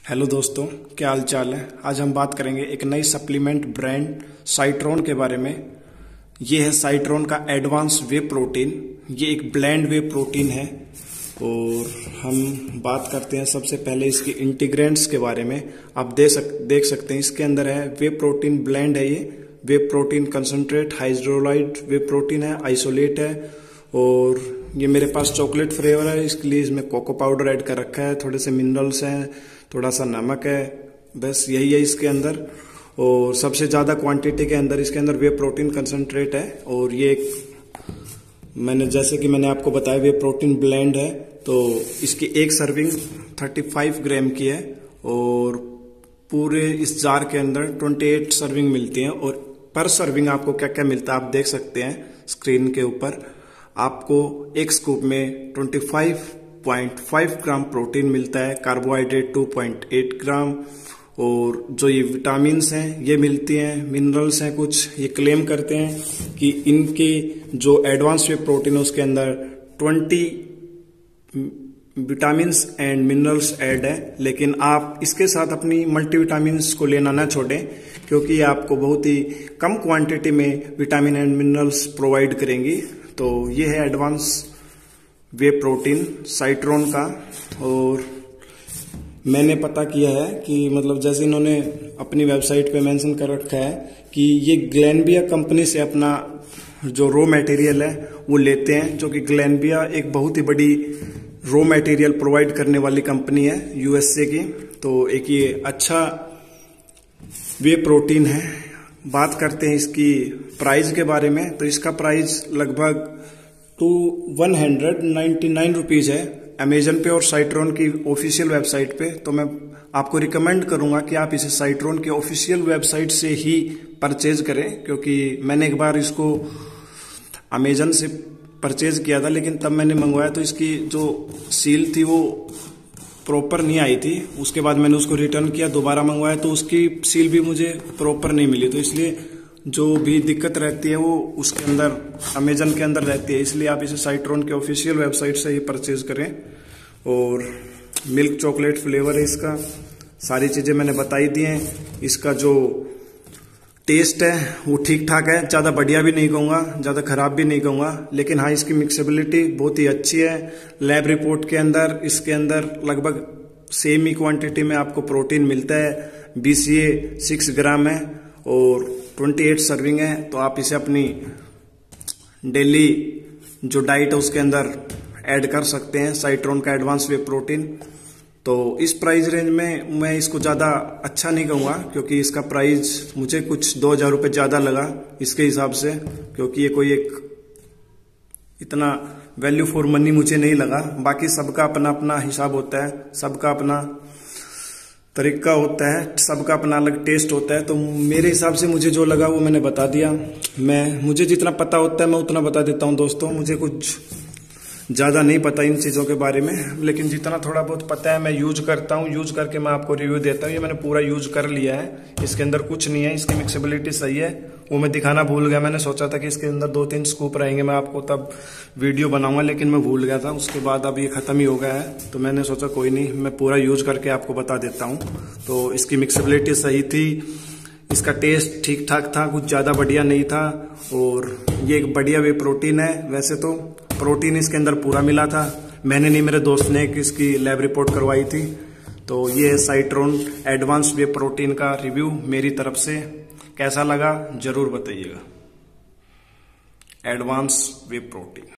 Hello दोस्तों, क्या हाल चाल है। आज हम बात करेंगे एक नई सप्लीमेंट ब्रांड साइट्रोन के बारे में। ये है साइट्रोन का एडवांस वे प्रोटीन। ये एक ब्लेंड वे प्रोटीन है और हम बात करते हैं सबसे पहले इसके इंटीग्रेंट्स के बारे में। आप देख सकते हैं इसके अंदर है वे प्रोटीन ब्लेंड है। ये whey protein concentrate, hydrolysed whey protein है, आइसोलेट है और ये मेरे पास चॉकलेट फ्लेवर है। इसके लिए इसमें कोको पाउडर ऐड कर रखा है, थोड़े से मिनरल्स हैं, थोड़ा सा नमक है, बस यही है इसके अंदर। और सबसे ज्यादा क्वांटिटी के अंदर इसके अंदर वे प्रोटीन कंसंट्रेट है। और ये जैसे कि मैंने आपको बताया वे प्रोटीन ब्लेंड है, तो इसकी एक सर्विंग 35 ग्राम की है और पूरे इस जार के अंदर 28 सर्विंग मिलती हैं। और पर सर्विंग आपको क्या क्या मिलता है आप देख सकते हैं स्क्रीन के ऊपर। आपको एक स्कूप में 25.5 ग्राम प्रोटीन मिलता है, कार्बोहाइड्रेट 2.8 ग्राम और जो ये विटामिन्स हैं ये मिलती हैं, मिनरल्स हैं कुछ। ये क्लेम करते हैं कि इनके जो एडवांस वे प्रोटीन है उसके अंदर 20 विटामिन्स एंड मिनरल्स ऐड है। लेकिन आप इसके साथ अपनी मल्टीविटामिन्स को लेना ना छोड़ें, क्योंकि ये आपको बहुत ही कम क्वांटिटी में विटामिन एंड मिनरल्स प्रोवाइड करेंगी। तो ये है एडवांस वे प्रोटीन साइट्रोन का। और मैंने पता किया है कि मतलब जैसे इन्होंने अपनी वेबसाइट पे मेंशन कर रखा है कि ये ग्लेनबिया कंपनी से अपना जो रॉ मटेरियल है वो लेते हैं, जो कि ग्लेनबिया एक बहुत ही बड़ी रॉ मटेरियल प्रोवाइड करने वाली कंपनी है यूएसए की। तो एक ये अच्छा वे प्रोटीन है। बात करते हैं इसकी प्राइस के बारे में। तो इसका प्राइस लगभग 199 रुपीज है अमेजन पे और साइट्रोन की ऑफिशियल वेबसाइट पे। तो मैं आपको रिकमेंड करूंगा कि आप इसे साइट्रोन की ऑफिशियल वेबसाइट से ही परचेज करें, क्योंकि मैंने एक बार इसको अमेजन से परचेज किया था, लेकिन तब मैंने मंगवाया तो इसकी जो सील थी वो प्रॉपर नहीं आई थी। उसके बाद मैंने उसको रिटर्न किया, दोबारा मंगवाया तो उसकी सील भी मुझे प्रॉपर नहीं मिली। तो इसलिए जो भी दिक्कत रहती है वो उसके अंदर अमेजन के अंदर रहती है। इसलिए आप इसे साइट्रोन के ऑफिशियल वेबसाइट से ही परचेज करें। और मिल्क चॉकलेट फ्लेवर है इसका, सारी चीजें मैंने बताई दी हैं। इसका जो टेस्ट है वो ठीक ठाक है, ज्यादा बढ़िया भी नहीं कहूंगा, ज्यादा खराब भी नहीं कहूंगा। लेकिन हाँ, इसकी मिक्सेबिलिटी बहुत ही अच्छी है। लैब रिपोर्ट के अंदर इसके अंदर लगभग सेम ही क्वांटिटी में आपको प्रोटीन मिलता है। BCA 6 ग्राम है और 28 सर्विंग है। तो आप इसे अपनी डेली जो डाइट है उसके अंदर ऐड कर सकते हैं, साइट्रोन का एडवांस वे प्रोटीन। तो इस प्राइस रेंज में मैं इसको ज्यादा अच्छा नहीं कहूंगा, क्योंकि इसका प्राइस मुझे कुछ 2000 रुपये ज्यादा लगा इसके हिसाब से, क्योंकि ये कोई एक इतना वैल्यू फॉर मनी मुझे नहीं लगा। बाकी सबका अपना अपना हिसाब होता है, सबका अपना तरीका होता है, सबका अपना अलग टेस्ट होता है। तो मेरे हिसाब से मुझे जो लगा वो मैंने बता दिया। मुझे जितना पता होता है मैं उतना बता देता हूँ दोस्तों। मुझे कुछ ज्यादा नहीं पता इन चीजों के बारे में, लेकिन जितना थोड़ा बहुत पता है मैं यूज करता हूँ। यूज करके मैं आपको रिव्यू देता हूँ। ये मैंने पूरा यूज कर लिया है, इसके अंदर कुछ नहीं है। इसकी मिक्सेबिलिटी सही है, वो मैं दिखाना भूल गया। मैंने सोचा था कि इसके अंदर 2-3 स्कूप रहेंगे, मैं आपको तब वीडियो बनाऊंगा, लेकिन मैं भूल गया था। उसके बाद अब ये खत्म ही हो गया है, तो मैंने सोचा कोई नहीं, मैं पूरा यूज करके आपको बता देता हूँ। तो इसकी मिक्सेबिलिटी सही थी, इसका टेस्ट ठीक ठाक था, कुछ ज्यादा बढ़िया नहीं था। और ये एक बढ़िया वे प्रोटीन है। वैसे तो प्रोटीन इसके अंदर पूरा मिला था, मैंने नहीं, मेरे दोस्त ने इसकी लैब रिपोर्ट करवाई थी। तो ये Scitron advance whey protein review रिव्यू मेरी तरफ से। कैसा लगा जरूर बताइएगा। Advance whey protein.